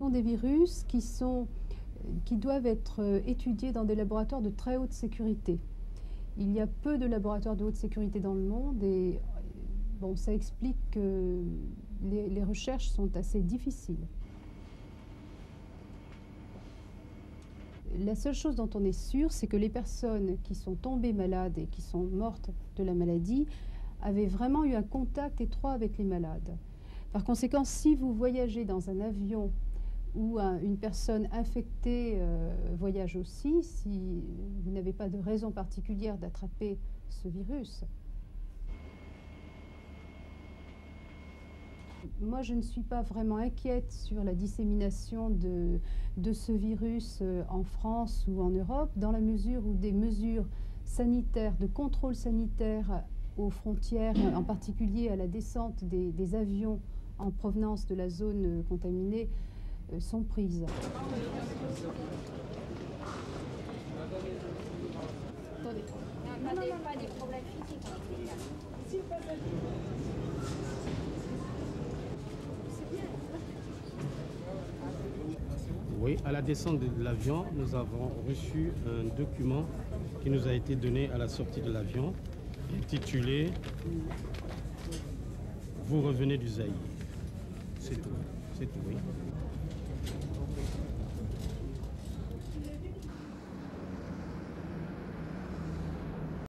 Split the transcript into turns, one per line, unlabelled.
sont des virus qui doivent être étudiés dans des laboratoires de très haute sécurité. Il y a peu de laboratoires de haute sécurité dans le monde et bon, ça explique que les recherches sont assez difficiles. La seule chose dont on est sûr, c'est que les personnes qui sont tombées malades et qui sont mortes de la maladie avaient vraiment eu un contact étroit avec les malades. Par conséquent, si vous voyagez dans un avion où une personne infectée voyage aussi, si vous n'avez pas de raison particulière d'attraper ce virus, moi, je ne suis pas vraiment inquiète sur la dissémination de ce virus en France ou en Europe, dans la mesure où des mesures sanitaires, de contrôle sanitaire aux frontières, en particulier à la descente des avions en provenance de la zone contaminée, sont prises. Attendez.
Non, pas des problèmes physiques.
Oui, à la descente de l'avion, nous avons reçu un document qui nous a été donné à la sortie de l'avion, intitulé « Vous revenez du Zaïre ». C'est tout, oui.